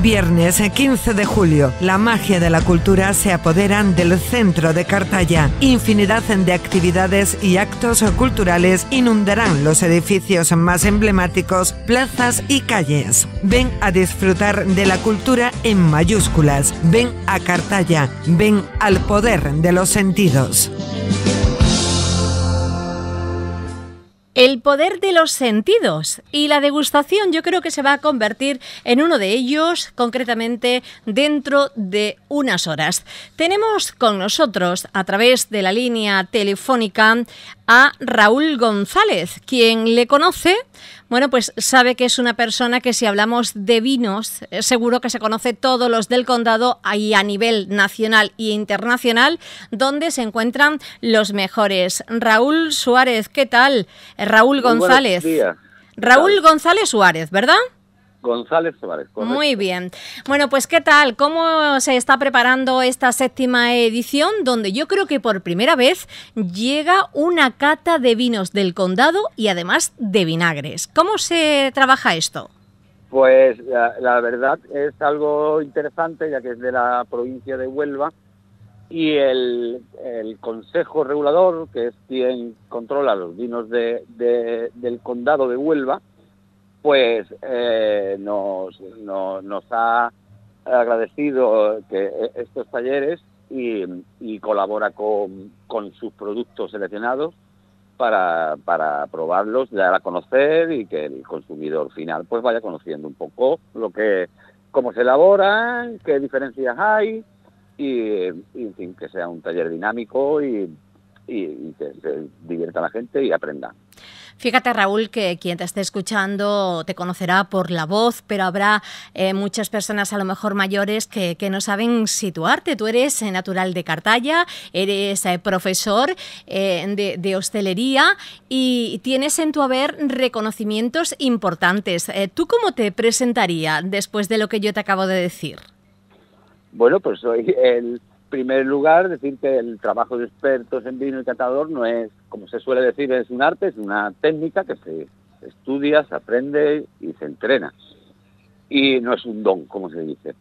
Viernes 15 de julio, la magia de la cultura se apoderan del centro de Cartaya. Infinidad de actividades y actos culturales inundarán los edificios más emblemáticos, plazas y calles. Ven a disfrutar de la cultura en mayúsculas. Ven a Cartaya. Ven al poder de los sentidos. El poder de los sentidos y la degustación yo creo que se va a convertir en uno de ellos, concretamente dentro de unas horas. Tenemos con nosotros, a través de la línea telefónica, a Raúl González. Quien le conoce, bueno, pues sabe que es una persona que, si hablamos de vinos, seguro que se conoce todos los del condado y a nivel nacional e internacional, donde se encuentran los mejores. Raúl Suárez, ¿qué tal? Raúl González. Buenos días. Raúl González Suárez, ¿verdad? González Suárez, correcto. Muy bien. Bueno, pues ¿qué tal? ¿Cómo se está preparando esta 7ª edición, donde yo creo que por primera vez llega una cata de vinos del condado y además de vinagres? ¿Cómo se trabaja esto? Pues la verdad es algo interesante, ya que es de la provincia de Huelva, y el Consejo Regulador, que es quien controla los vinos del condado de Huelva, pues nos ha agradecido que estos talleres y colabora con sus productos seleccionados para probarlos, dar a conocer y que el consumidor final pues vaya conociendo un poco cómo se elaboran, qué diferencias hay y en fin, que sea un taller dinámico y que se divierta la gente y aprenda. Fíjate, Raúl, que quien te esté escuchando te conocerá por la voz, pero habrá muchas personas a lo mejor mayores que no saben situarte. Tú eres natural de Cartaya, eres profesor de hostelería y tienes en tu haber reconocimientos importantes. ¿Tú cómo te presentarías después de lo que yo te acabo de decir? Bueno, pues soy el primer lugar, decir que el trabajo de expertos en vino y catador no es, como se suele decir, es un arte, es una técnica que se estudia, se aprende y se entrena. Y no es un don, como se dice.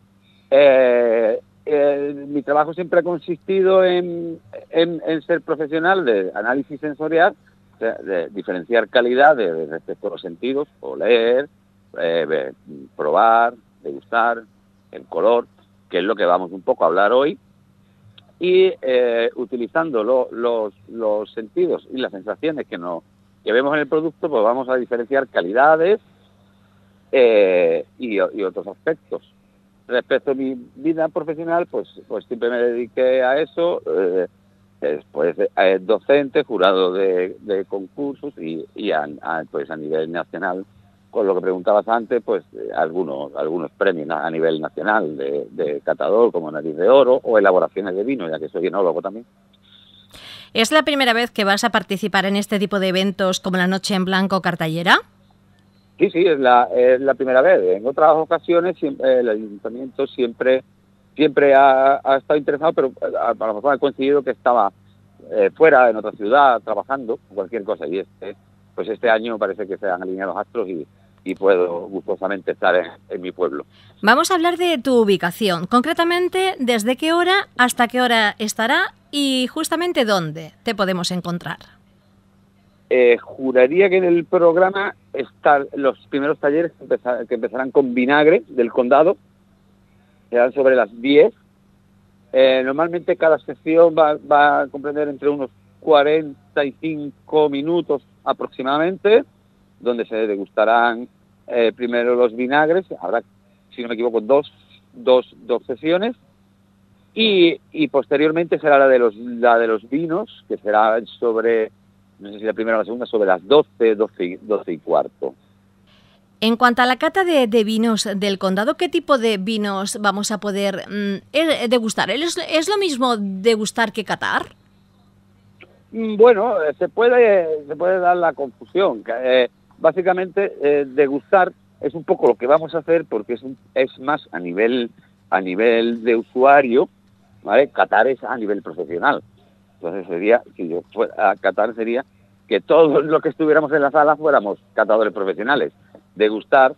Mi trabajo siempre ha consistido en ser profesional de análisis sensorial, de diferenciar calidad respecto a los sentidos, oler, probar, degustar, el color, que es lo que vamos un poco a hablar hoy. Y utilizando los sentidos y las sensaciones que vemos en el producto, pues vamos a diferenciar calidades y otros aspectos. Respecto a mi vida profesional, pues siempre me dediqué a eso, después docente, jurado de concursos y pues a nivel nacional, con lo que preguntabas antes, pues algunos premios a nivel nacional de catador, como Nariz de Oro, o elaboraciones de vino, ya que soy enólogo también. ¿Es la primera vez que vas a participar en este tipo de eventos como la Noche en Blanco cartayera? Sí, es la primera vez. En otras ocasiones el ayuntamiento siempre ha estado interesado, pero a lo mejor ha coincidido que estaba fuera, en otra ciudad, trabajando, cualquier cosa, y pues este año parece que se han alineado los astros y puedo gustosamente estar en mi pueblo. Vamos a hablar de tu ubicación, concretamente desde qué hora hasta qué hora estará y justamente dónde te podemos encontrar. Juraría que en el programa están los primeros talleres que empezarán con vinagre del condado, serán sobre las 10. Normalmente cada sección va a comprender entre unos 45 minutos aproximadamente, donde se degustarán primero los vinagres, habrá, si no me equivoco, dos sesiones, y posteriormente será la de los vinos, que será sobre, no sé si la primera o la segunda, sobre las 12 y cuarto. En cuanto a la cata de vinos del condado, ¿qué tipo de vinos vamos a poder degustar? ¿Es lo mismo degustar que catar? Bueno, se puede dar la confusión. Básicamente, degustar es un poco lo que vamos a hacer, porque es más a nivel de usuario, ¿vale? Catar es a nivel profesional. Entonces si yo fuera a catar, sería que todos los que estuviéramos en la sala fuéramos catadores profesionales. Degustar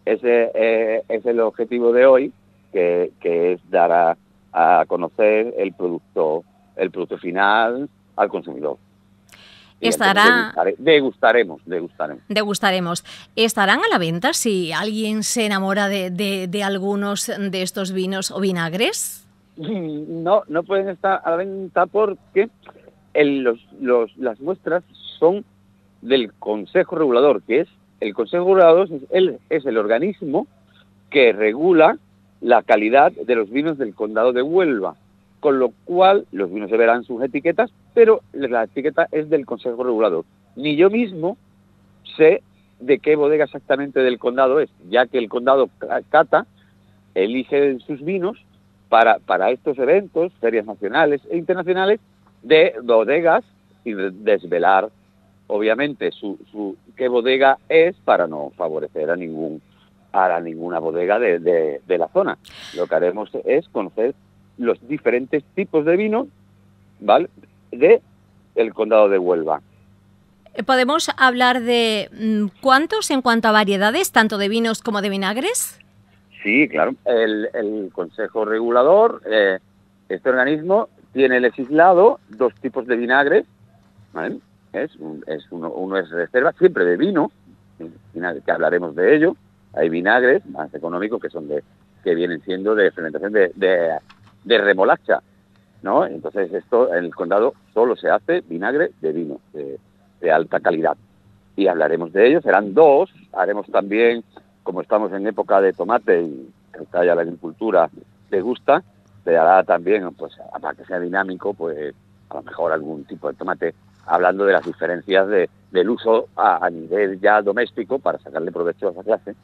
ese es el objetivo de hoy, que es dar a conocer el producto final al consumidor. Y Estará... degustaremos. Degustaremos. ¿Estarán a la venta si alguien se enamora de algunos de estos vinos o vinagres? No pueden estar a la venta porque las muestras son del Consejo Regulador, que es el Consejo Regulador es el organismo que regula la calidad de los vinos del Condado de Huelva, con lo cual los vinos se verán sus etiquetas, pero la etiqueta es del Consejo Regulador. Ni yo mismo sé de qué bodega exactamente del condado es, ya que el condado cata elige sus vinos para estos eventos, ferias nacionales e internacionales, de bodegas, y desvelar obviamente qué bodega es, para no favorecer a ninguna bodega de la zona. Lo que haremos es conocer los diferentes tipos de vino, ¿vale?, de el condado de Huelva. ¿Podemos hablar de cuántos en cuanto a variedades, tanto de vinos como de vinagres? Sí, claro. El Consejo Regulador, este organismo, tiene legislado 2 tipos de vinagres, ¿vale? Uno es reserva, siempre de vino, que hablaremos de ello. Hay vinagres más económicos que vienen siendo de fermentación de remolacha, ¿no? Entonces esto en el condado solo se hace vinagre de vino de alta calidad, y hablaremos de ellos. Serán 2. Haremos también, como estamos en época de tomate y Castalla la agricultura le gusta, se hará también, pues para que sea dinámico, pues a lo mejor algún tipo de tomate, hablando de las diferencias del uso a nivel ya doméstico, para sacarle provecho a esa clase.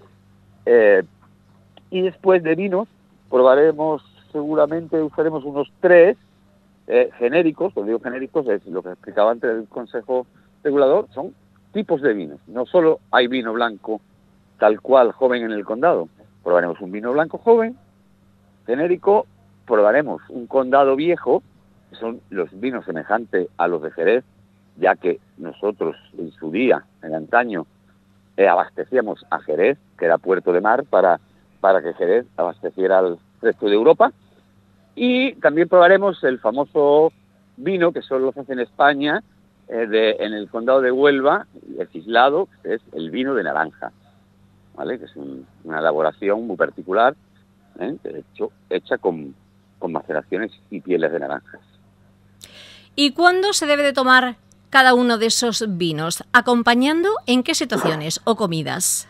Y después de vinos probaremos, seguramente usaremos unos 3 genéricos. Cuando digo genéricos es lo que explicaba antes del Consejo Regulador, son tipos de vinos. No solo hay vino blanco tal cual joven en el condado, probaremos un vino blanco joven, genérico, probaremos un condado viejo, que son los vinos semejantes a los de Jerez, ya que nosotros en su día, en antaño, abastecíamos a Jerez, que era puerto de mar, para que Jerez abasteciera al resto de Europa. Y también probaremos el famoso vino que solo se hace en España, en el condado de Huelva, legislado, que es el vino de naranja, ¿vale?, que es una elaboración muy particular, hecha con maceraciones y pieles de naranjas. ¿Y cuándo se debe de tomar cada uno de esos vinos? ¿Acompañando en qué situaciones o comidas?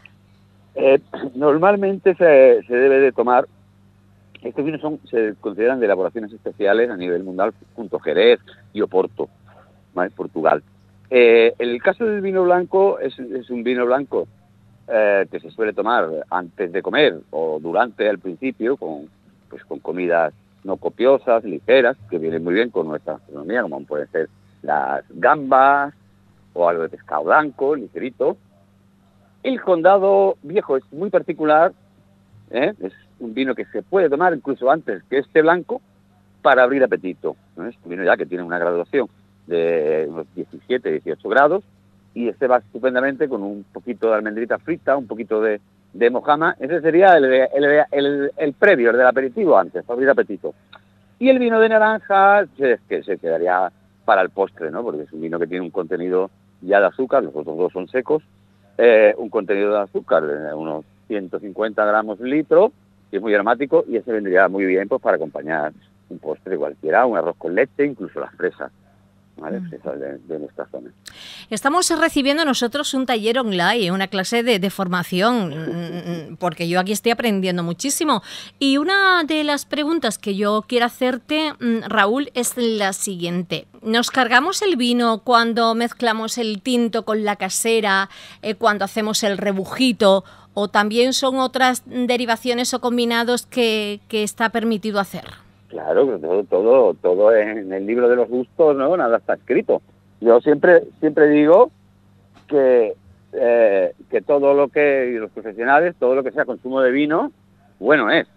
Normalmente se debe de tomar. Estos vinos se consideran de elaboraciones especiales a nivel mundial, junto a Jerez y Oporto, ¿vale?, Portugal. En el caso del vino blanco, es un vino blanco que se suele tomar antes de comer o durante, al principio, con comidas no copiosas, ligeras, que vienen muy bien con nuestra gastronomía, como pueden ser las gambas o algo de pescado blanco, ligerito. El condado viejo es muy particular, es un vino que se puede tomar incluso antes que este blanco, para abrir apetito, ¿no? Es un vino ya que tiene una graduación de unos 17, 18 grados, y este va estupendamente con un poquito de almendrita frita, un poquito de mojama. Ese sería el previo, el del aperitivo antes, para abrir apetito. Y el vino de naranja que se quedaría para el postre, ¿no?, porque es un vino que tiene un contenido ya de azúcar, los otros 2 son secos, un contenido de azúcar de unos 150 gramos litro, y es muy aromático, y ese vendría muy bien pues para acompañar un postre cualquiera, un arroz con leche, incluso las fresas, ¿vale? Fresas de nuestra zona. Estamos recibiendo nosotros un taller online, una clase de formación, porque yo aquí estoy aprendiendo muchísimo. Y una de las preguntas que yo quiero hacerte, Raúl, es la siguiente. ¿Nos cargamos el vino cuando mezclamos el tinto con la casera, cuando hacemos el rebujito, o también son otras derivaciones o combinados que está permitido hacer? Claro, todo en el libro de los gustos, ¿no? Nada está escrito. Yo siempre digo que todo lo que, y los profesionales, todo lo que sea consumo de vino, bueno es.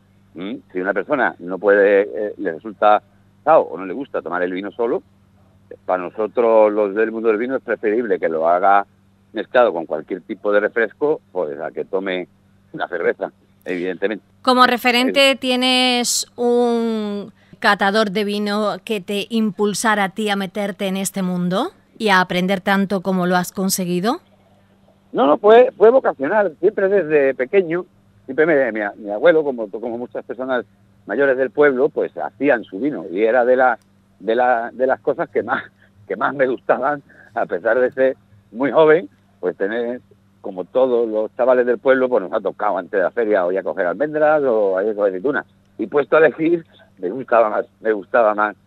Si una persona no puede, le resulta o no le gusta tomar el vino solo, para nosotros los del mundo del vino es preferible que lo haga mezclado con cualquier tipo de refresco, pues a que tome una cerveza, evidentemente. Como referente, ¿tienes un catador de vino que te impulsara a ti a meterte en este mundo y a aprender tanto como lo has conseguido? No, fue vocacional. Siempre desde pequeño, siempre mi abuelo, como muchas personas mayores del pueblo, pues hacían su vino y era de las cosas que más me gustaban, a pesar de ser muy joven, pues tener, como todos los chavales del pueblo, pues nos ha tocado antes de la feria o ir a coger almendras o a ir a coger aceitunas. Y puesto a elegir, me gustaba más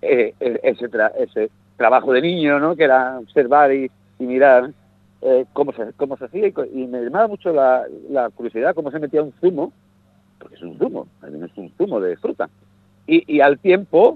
ese trabajo de niño, ¿no? Que era observar y mirar cómo se hacía, y me llamaba mucho la curiosidad cómo se metía un zumo, porque es un zumo, es un zumo de fruta, y al tiempo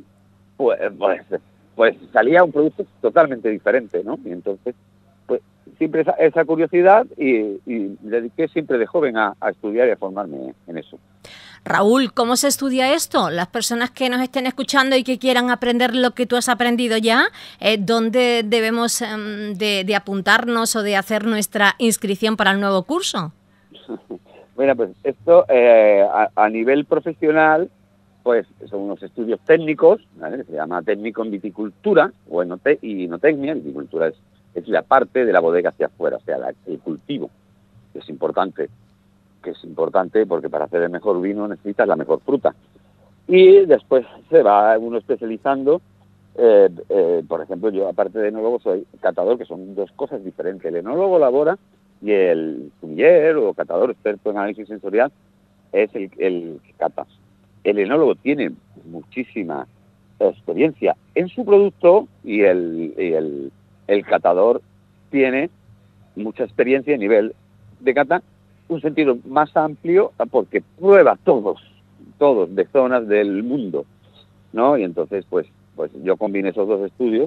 pues salía un producto totalmente diferente, ¿no? Y entonces pues siempre esa curiosidad, y me dediqué siempre de joven a estudiar y a formarme en eso. Raúl, ¿cómo se estudia esto? Las personas que nos estén escuchando y que quieran aprender lo que tú has aprendido ya, ¿dónde debemos de apuntarnos o de hacer nuestra inscripción para el nuevo curso? Bueno, pues esto a nivel profesional, pues son unos estudios técnicos, ¿vale? Que se llama técnico en viticultura o y enotecnia. Viticultura es la parte de la bodega hacia afuera, o sea, el cultivo, que es importante porque para hacer el mejor vino necesitas la mejor fruta. Y después se va uno especializando. Por ejemplo, yo, aparte de enólogo, soy catador, que son dos cosas diferentes. El enólogo labora, y el sommelier o catador experto en análisis sensorial es el que cata. El enólogo tiene muchísima experiencia en su producto, y el catador tiene mucha experiencia a nivel de cata, un sentido más amplio, porque prueba todos de zonas del mundo, ¿no? Y entonces pues yo combiné esos dos estudios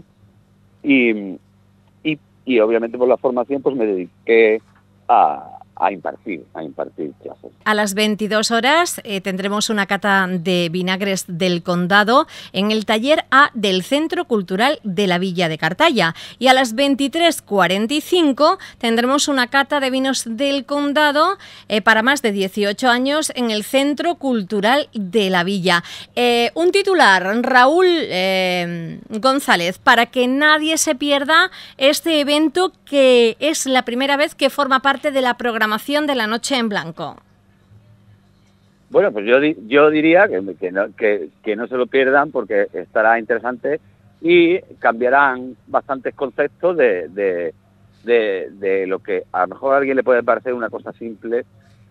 y obviamente por la formación pues me dediqué a impartir clases. A las 22 horas tendremos una cata de vinagres del Condado en el taller A del Centro Cultural de la Villa de Cartaya, y a las 23:45 tendremos una cata de vinos del Condado para más de 18 años en el Centro Cultural de la Villa. Un titular, Raúl González, para que nadie se pierda este evento, que es la primera vez que forma parte de la programación de la Noche en Blanco. Bueno, pues yo diría que no se lo pierdan, porque estará interesante y cambiarán bastantes conceptos de lo que a lo mejor a alguien le puede parecer una cosa simple,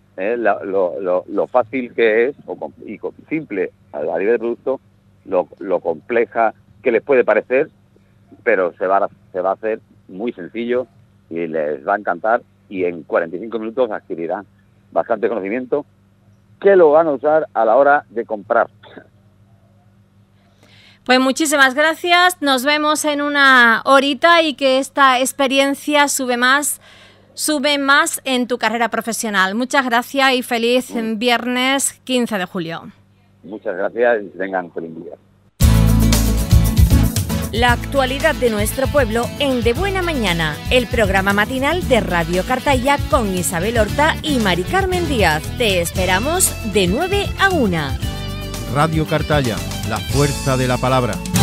lo fácil que es, y simple a nivel de producto, lo compleja que les puede parecer, pero se va a hacer muy sencillo y les va a encantar, y en 45 minutos adquirirán bastante conocimiento que lo van a usar a la hora de comprar. Pues muchísimas gracias, nos vemos en una horita, y que esta experiencia sube más en tu carrera profesional. Muchas gracias y feliz viernes 15 de julio. Muchas gracias y tengan feliz día. La actualidad de nuestro pueblo en De Buena Mañana, el programa matinal de Radio Cartaya con Isabel Horta y Mari Carmen Díaz. Te esperamos de 9 a 1. Radio Cartaya, la fuerza de la palabra.